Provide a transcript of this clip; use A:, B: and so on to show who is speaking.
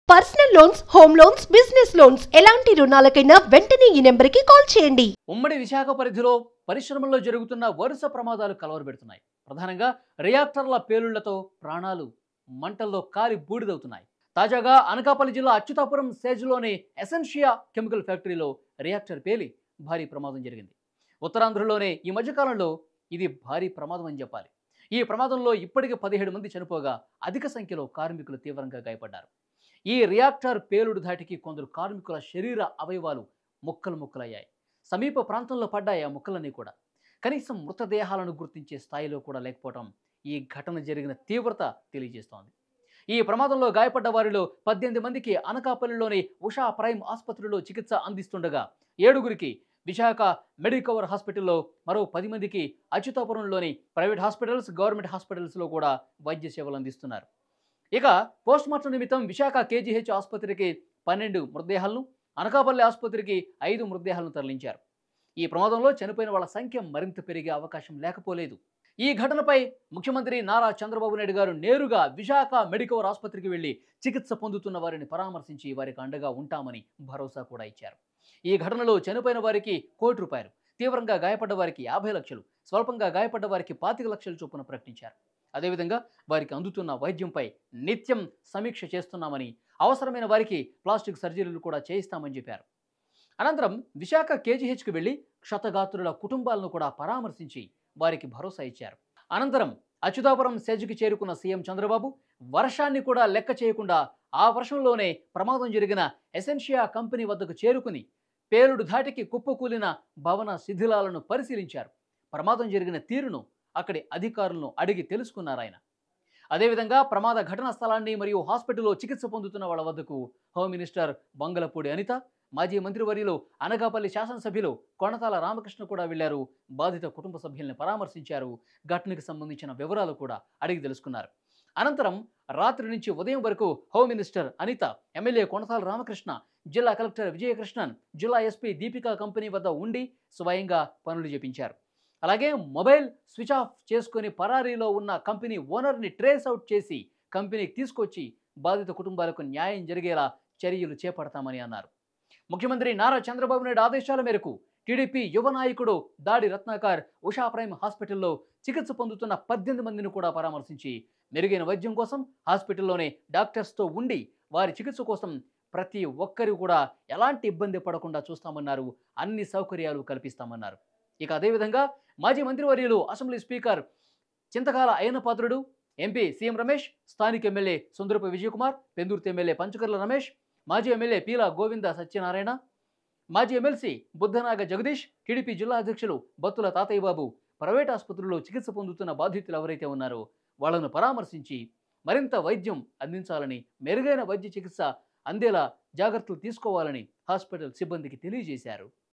A: Personal loans, home loans, business loans ఎలాంటి రుణాలకైనా వెంటనే ఈ నెంబర్కి కాల్ చేయండి.
B: ఉమ్మడి విశాఖ పరిధిలో పరిశ్రమల్లో జరుగుతున్న వరుస ప్రమాదాలు కలవరబెడుతున్నాయి. ప్రధానంగా రియాక్టర్ల పేలుళ్లతో ప్రాణాలు మంటల్లో కాలి బూడిదవుతున్నాయి. తాజాగా అనకాపల్లి జిల్లా అచ్యుతాపురం సేజ్లోని ఎసెన్షియా కెమికల్ ఫ్యాక్టరీలో రియాక్టర్ పేలి భారీ ప్రమాదం జరిగింది. ఉత్తరాంధ్రలోనే ఈ మధ్యకాలంలో ఇది భారీ ప్రమాదం అని చెప్పాలి. ఈ ప్రమాదంలో ఇప్పటికే 17 మంది చనిపోగా అధిక సంఖ్యలో కార్మికులు తీవ్రంగా గాయపడ్డారు. ఈ రియాక్టర్ పేలుడు ధాటికి కొందరు కార్మికుల శరీర అవయవాలు ముక్కలు ముక్కలయ్యాయి. సమీప ప్రాంతంలో పడ్డాయి ఆ ముక్కలన్నీ కూడా. కనీసం మృతదేహాలను గుర్తించే స్థాయిలో కూడా లేకపోవడం ఈ ఘటన జరిగిన తీవ్రత తెలియజేస్తోంది. ఈ ప్రమాదంలో గాయపడ్డ వారిలో 18 మందికి అనకాపల్లిలోని ఉషా ప్రైమ్ ఆసుపత్రిలో చికిత్స అందిస్తుండగా 7గురికి విశాఖ మెడికవర్ హాస్పిటల్లో, మరో 10 మందికి అచ్యుతాపురంలోని ప్రైవేట్ హాస్పిటల్స్, గవర్నమెంట్ హాస్పిటల్స్లో కూడా వైద్య సేవలు అందిస్తున్నారు. ఇక పోస్ట్మార్టం నిమిత్తం విశాఖ కేజీహెచ్ ఆసుపత్రికి 12 మృతదేహాలను, అనకాపల్లి ఆసుపత్రికి 5 మృతదేహాలను తరలించారు. ఈ ప్రమాదంలో చనిపోయిన వాళ్ళ సంఖ్య మరింత పెరిగే అవకాశం లేకపోలేదు. ఈ ఘటనపై ముఖ్యమంత్రి నారా చంద్రబాబు నాయుడు గారు నేరుగా విశాఖ మెడికవర్ ఆసుపత్రికి వెళ్లి చికిత్స పొందుతున్న వారిని పరామర్శించి వారికి అండగా ఉంటామని భరోసా కూడా ఇచ్చారు. ఈ ఘటనలో చనిపోయిన వారికి ₹1 కోటి, తీవ్రంగా గాయపడ్డ వారికి 50 లక్షలు, స్వల్పంగా గాయపడ్డ వారికి 25 లక్షల చొప్పున ప్రకటించారు. అదేవిధంగా వారికి అందుతున్న వైద్యంపై నిత్యం సమీక్ష చేస్తున్నామని, అవసరమైన వారికి ప్లాస్టిక్ సర్జరీలు కూడా చేయిస్తామని చెప్పారు. అనంతరం విశాఖ కేజీహెచ్కి వెళ్లి క్షతగాత్రుల కుటుంబాలను కూడా పరామర్శించి వారికి భరోసా ఇచ్చారు. అనంతరం అచ్యుతాపురం సెజ్కి చేరుకున్న సీఎం చంద్రబాబు వర్షాన్ని కూడా లెక్క చేయకుండా ఆ వర్షంలోనే ప్రమాదం జరిగిన ఎసెన్షియా కంపెనీ వద్దకు చేరుకుని పేలుడు ధాటికి కుప్పకూలిన భవన శిథిలాలను పరిశీలించారు. ప్రమాదం జరిగిన తీరును అక్కడి అధికారులను అడిగి తెలుసుకున్నారాయన. అదేవిధంగా ప్రమాద ఘటనా స్థలాన్ని మరియు హాస్పిటల్లో చికిత్స పొందుతున్న వాళ్ళ వద్దకు హోమ్ మినిస్టర్ వంగలపూడి అనిత, మాజీ మంత్రివర్యులు అనకాపల్లి శాసనసభ్యులు కొణతాల రామకృష్ణ కూడా వెళ్లారు. బాధిత కుటుంబ సభ్యుల్ని పరామర్శించారు. ఘటనకు సంబంధించిన వివరాలు కూడా అడిగి తెలుసుకున్నారు. అనంతరం రాత్రి నుంచి ఉదయం వరకు home minister Anitha, MLA Konathala Ramakrishna, జిల్లా కలెక్టర్ విజయకృష్ణన్, జిల్లా ఎస్పీ దీపికా కంపెనీ వద్ద ఉండి స్వయంగా పనులు చేపించారు. అలాగే మొబైల్ స్విచ్ ఆఫ్ చేసుకుని పరారీలో ఉన్న కంపెనీ ఓనర్ని ట్రేస్ అవుట్ చేసి కంపెనీకి తీసుకొచ్చి బాధిత కుటుంబాలకు న్యాయం జరిగేలా చర్యలు చేపడతామని అన్నారు. ముఖ్యమంత్రి నారా చంద్రబాబు నాయుడు ఆదేశాల మేరకు టీడీపీ యువ నాయకుడు దాడి రత్నాకర్ ఉషా ప్రైమ్ హాస్పిటల్లో చికిత్స పొందుతున్న 18 మందిని కూడా పరామర్శించి మెరుగైన వైద్యం కోసం హాస్పిటల్లోనే డాక్టర్స్తో ఉండి వారి చికిత్స కోసం ప్రతి ఒక్కరు కూడా ఎలాంటి ఇబ్బంది పడకుండా చూస్తామన్నారు. అన్ని సౌకర్యాలు కల్పిస్తామన్నారు. ఇక అదేవిధంగా మాజీ మంత్రివర్యులు assembly speaker Chintakayala Ayyannapatrudu, MP CM Ramesh, స్థానిక ఎమ్మెల్యే సుందరపు విజయకుమార్, పెందుర్తి ఎమ్మెల్యే పంచకర్ల రమేష్, మాజీ ఎమ్మెల్యే పీల గోవింద సత్యనారాయణ, మాజీ ఎమ్మెల్సీ బుద్ధనాగ జగదీష్, టీడీపీ జిల్లా అధ్యక్షులు బత్తుల తాతయ్య బాబు ప్రైవేట్ ఆసుపత్రుల్లో చికిత్స పొందుతున్న బాధితులు ఎవరైతే ఉన్నారో వాళ్లను పరామర్శించి మరింత వైద్యం అందించాలని, మెరుగైన వైద్య చికిత్స అందేలా జాగ్రత్తలు తీసుకోవాలని హాస్పిటల్ సిబ్బందికి తెలియజేశారు.